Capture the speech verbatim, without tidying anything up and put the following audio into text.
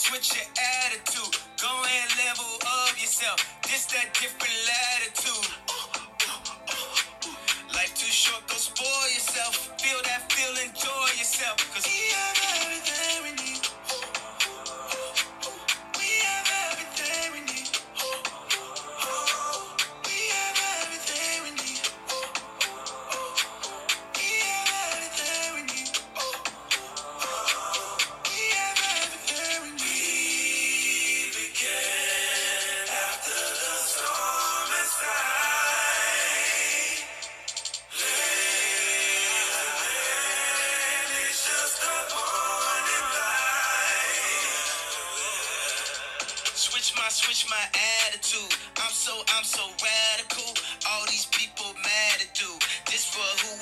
switch your attitude. Go and level up yourself. This that different latitude. Life too short, go spoil yourself. Feel that feel, enjoy yourself. Cause we have everything we need. We have everything we need. We have everything we need. We have everything we need. We have everything we need. We began after the storm has died. It's just a morning light. Switch my, switch my attitude. I'm so, I'm so radical. All these people mad at do this for who